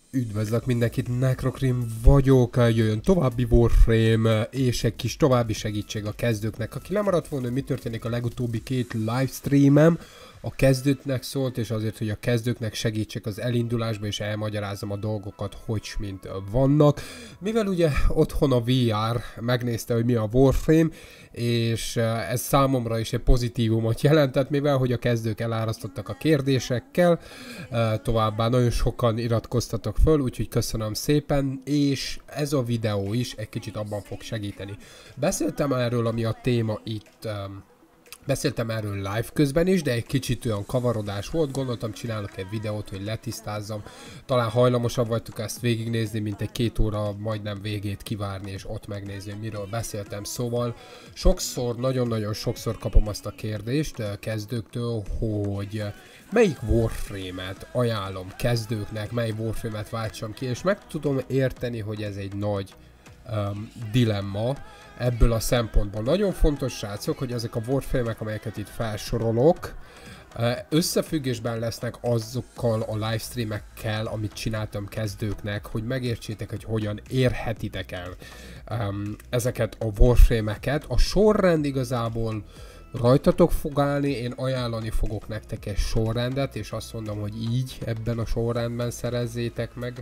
Üdvözlök mindenkit, Necrokrim vagyok, jöjjön további Warframe, és egy kis további segítség a kezdőknek. Aki lemaradt volna, hogy mi történik a legutóbbi két livestreamem, a kezdőknek szólt, és azért, hogy a kezdőknek segítsek az elindulásba, és elmagyarázom a dolgokat, hogy mint vannak. Mivel ugye otthon a VR megnézte, hogy mi a Warframe, és ez számomra is egy pozitívumot jelentett, mivel hogy a kezdők elárasztottak a kérdésekkel, továbbá nagyon sokan iratkoztatok föl, úgyhogy köszönöm szépen, és ez a videó is egy kicsit abban fog segíteni. Beszéltem erről, ami a téma itt, beszéltem erről live közben is, de egy kicsit olyan kavarodás volt, gondoltam csinálok egy videót, hogy letisztázzam. Talán hajlamosabb vagytok ezt végignézni, mint egy 2 óra majdnem végét kivárni, és ott megnézni, hogy miről beszéltem. Szóval sokszor, nagyon-nagyon sokszor kapom azt a kérdést kezdőktől, hogy melyik Warframe-et ajánlom kezdőknek, mely Warframe-et váltsam ki, és meg tudom érteni, hogy ez egy nagy dilemma. Ebből a szempontból nagyon fontos, srácok, hogy ezek a Warframe-ek, amelyeket itt felsorolok, összefüggésben lesznek azokkal a livestreamekkel, amit csináltam kezdőknek, hogy megértsétek, hogy hogyan érhetitek el ezeket a Warframe-eket. A sorrend igazából rajtatok fog állni, én ajánlani fogok nektek egy sorrendet, és azt mondom, hogy így, ebben a sorrendben szerezzétek meg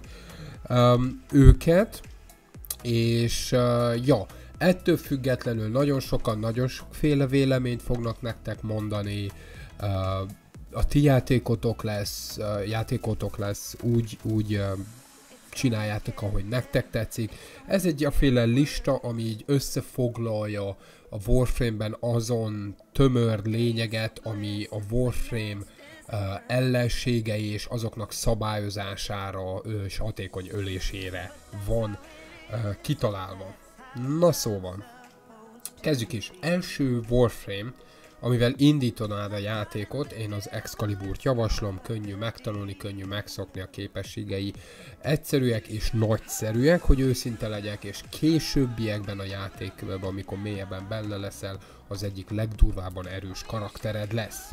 őket, és ja, ettől függetlenül nagyon sokan, nagyon sokféle véleményt fognak nektek mondani, a ti játékotok lesz, úgy csináljátok, ahogy nektek tetszik. Ez egy aféle lista, ami így összefoglalja a Warframe-ben azon tömör lényeget, ami a Warframe ellenségei és azoknak szabályozására és hatékony ölésére van kitalálva. Na szóval, kezdjük is. Első Warframe, amivel indítanád a játékot, én az Excaliburt javaslom, könnyű megtanulni, könnyű megszokni, a képességei egyszerűek és nagyszerűek, hogy őszinte legyek, és későbbiekben a játékban, amikor mélyebben benne leszel, az egyik legdurvábban erős karaktered lesz.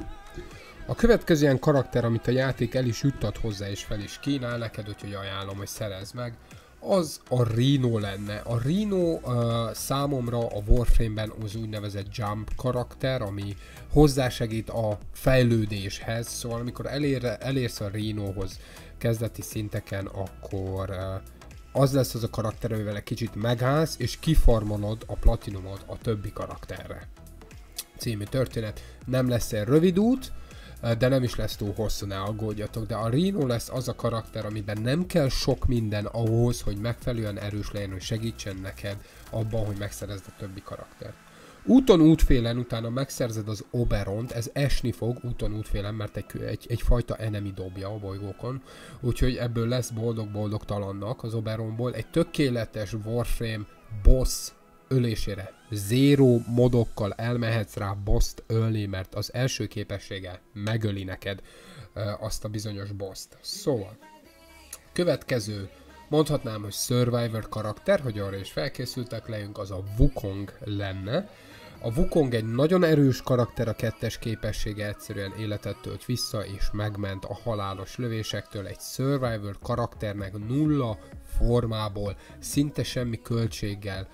A következő ilyen karakter, amit a játék el is juttat hozzá és fel is kínál neked, úgyhogy ajánlom, hogy szerezd meg, az a Rhino lenne. A Rhino számomra a Warframe-ben az úgynevezett jump karakter, ami hozzásegít a fejlődéshez, szóval amikor elérsz a Rhinohoz kezdeti szinteken, akkor az lesz az a karakter, amivel egy kicsit megállsz, és kifarmolod a platinumot a többi karakterre. Című történet. Nem lesz egy rövid út, de nem is lesz túl hosszú, ne aggódjatok, de a Rhino lesz az a karakter, amiben nem kell sok minden ahhoz, hogy megfelelően erős legyen, hogy segítsen neked abban, hogy megszerezd a többi karaktert. Úton útfélen utána megszerzed az Oberont, ez esni fog úton útfélen, mert egyfajta enemy dobja a bolygókon, úgyhogy ebből lesz boldog-boldogtalannak az Oberonból. Egy tökéletes Warframe boss ölésére zero modokkal elmehetsz rá bosst ölni, mert az első képessége megöli neked azt a bizonyos bosst. Szóval, következő, mondhatnám, hogy Survivor karakter, hogy arra is felkészültek lejünk, az a Wukong lenne. A Wukong egy nagyon erős karakter, a 2-es képessége egyszerűen életet tölt vissza, és megment a halálos lövésektől. Egy Survivor karakternek nulla formából, szinte semmi költséggel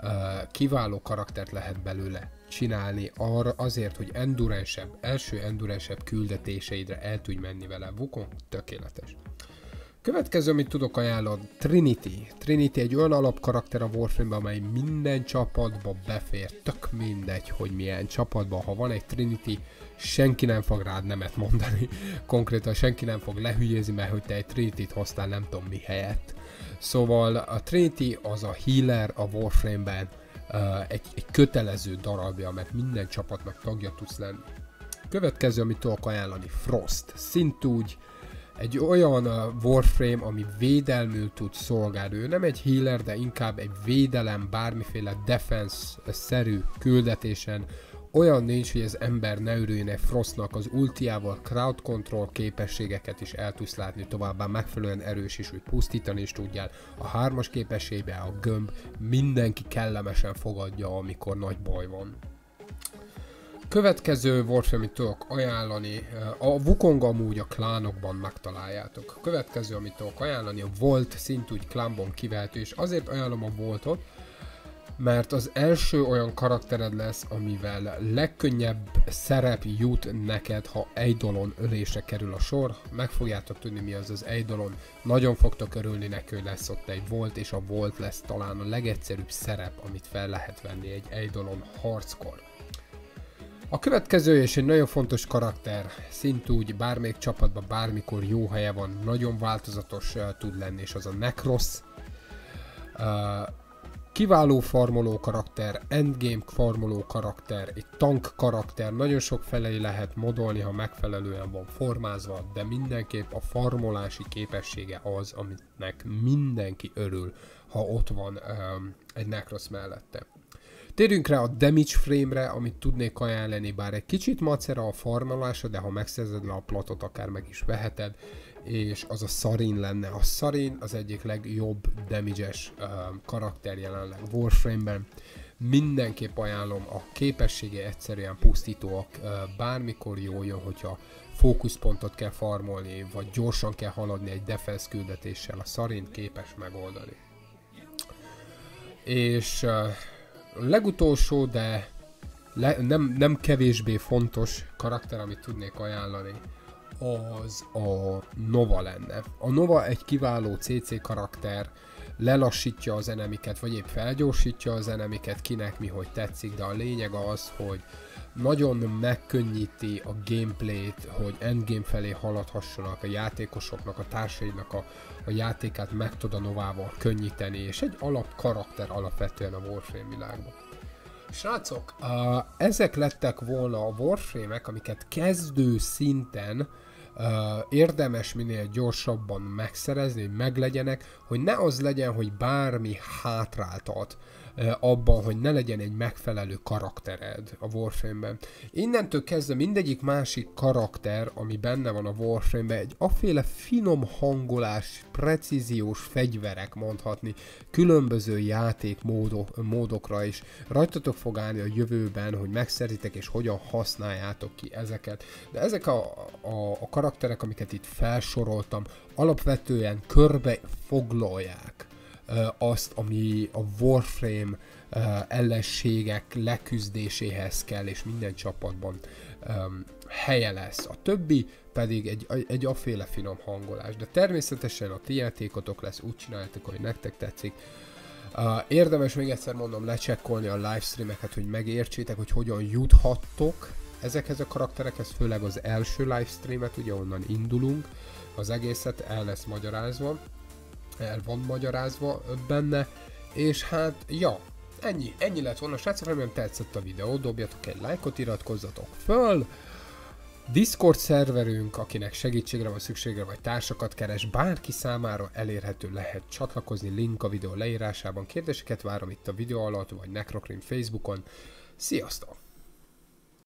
kiváló karaktert lehet belőle csinálni azért, hogy első endurensebb küldetéseidre el tudj menni vele. Wukong tökéletes. Következő, amit tudok ajánlani, Trinity. Trinity egy olyan alapkarakter a Warframe-ben, amely minden csapatba befér, tök mindegy, hogy milyen csapatban. Ha van egy Trinity, senki nem fog rád nemet mondani. Konkrétan senki nem fog lehülyézni, mert hogy te egy Trinity-t hoztál nem tudom mi helyett. Szóval a Trinity az a healer a Warframe-ben, egy kötelező darabja, mert minden csapatnak tagja tudsz lenni. Következő, amit tudok ajánlani, Frost. Szintúgy egy olyan Warframe, ami védelmül tud szolgálni. Ő nem egy healer, de inkább egy védelem, bármiféle defense-szerű küldetésen. Olyan nincs, hogy az ember ne örüljön egy Frostnak, az ultiával crowd control képességeket is el tudsz látni, továbbá megfelelően erős is, hogy pusztítani is tudjál. A 3-as képességben a gömb mindenki kellemesen fogadja, amikor nagy baj van. Következő Warframe, amit tudok ajánlani, a Wukong amúgy a klánokban megtaláljátok. A következő, amit tudok ajánlani, a Volt szintúgy klánban kivehető, és azért ajánlom a Voltot, mert az első olyan karaktered lesz, amivel legkönnyebb szerep jut neked, ha Eidolon ölésre kerül a sor. Meg fogjátok tudni, mi az az Eidolon. Nagyon fogtok örülni neki, hogy lesz ott egy Volt, és a Volt lesz talán a legegyszerűbb szerep, amit fel lehet venni egy Eidolon harckor. A következő és egy nagyon fontos karakter, szintúgy bármelyik csapatban bármikor jó helye van, nagyon változatos tud lenni, és az a Necros. Kiváló farmoló karakter, endgame farmoló karakter, egy tank karakter, nagyon sok felé lehet modolni, ha megfelelően van formázva, de mindenképp a farmolási képessége az, aminek mindenki örül, ha ott van egy Necros mellette. Térjünk rá a damage frame-re, amit tudnék ajánlani, bár egy kicsit macera a farmolása, de ha megszerzed le a platot, akár meg is veheted, és az a Sarin lenne. A Sarin az egyik legjobb damage-es karakter jelenleg Warframe-ben. Mindenképp ajánlom, a képessége egyszerűen pusztítóak, bármikor jól jön, hogyha fókuszpontot kell farmolni, vagy gyorsan kell haladni egy defense küldetéssel, a Sarin képes megoldani. És legutolsó, de nem kevésbé fontos karakter, amit tudnék ajánlani, az a Nova lenne. A Nova egy kiváló CC karakter, lelassítja az enemiket, vagy épp felgyorsítja az enemiket, kinek mi hogy tetszik, de a lényeg az, hogy nagyon megkönnyíti a gameplayt, hogy endgame felé haladhassanak a játékosoknak, a társaidnak a játékát meg tud a Novával könnyíteni, és egy alapkarakter alapvetően a Warframe világban. Srácok, ezek lettek volna a Warframe-ek, amiket kezdő szinten érdemes minél gyorsabban megszerezni, hogy meglegyenek, hogy ne az legyen, hogy bármi hátráltat abban, hogy ne legyen egy megfelelő karaktered a Warframe-ben. Innentől kezdve mindegyik másik karakter, ami benne van a Warframe-ben, egy aféle finom hangolás, precíziós fegyverek mondhatni, különböző játékmódokra is. Rajtatok fog állni a jövőben, hogy megszerzitek és hogyan használjátok ki ezeket. De ezek a karakterek, amiket itt felsoroltam, alapvetően körbe foglalják azt, ami a Warframe ellenségek leküzdéséhez kell, és minden csapatban helye lesz. A többi pedig egy aféle finom hangolás, de természetesen a ti játékotok lesz, úgy csináljátok, hogy nektek tetszik. Érdemes még egyszer mondom lecsekkolni a livestreameket, hogy megértsétek, hogy hogyan juthattok ezekhez a karakterekhez, főleg az első livestreamet, ugye onnan indulunk, az egészet el lesz magyarázva, el van magyarázva benne, és hát, ja, ennyi lett volna, srácok, remélem tetszett a videó, dobjatok egy lájkot, iratkozzatok föl, Discord szerverünk, akinek segítségre van szüksége, vagy társakat keres, bárki számára elérhető, lehet csatlakozni, link a videó leírásában, kérdéseket várom itt a videó alatt, vagy Necrocrim Facebookon, sziasztok!